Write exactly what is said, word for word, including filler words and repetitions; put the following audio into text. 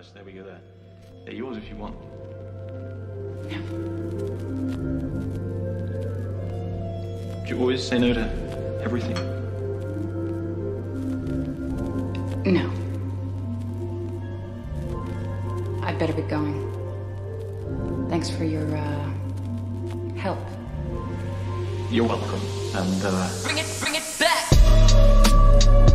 us. There we go. There. They're yours if you want. No. Do you always say no to everything? No. I'd better be going. Thanks for your, uh, help. You're welcome. And, uh... Bring it, bring it back!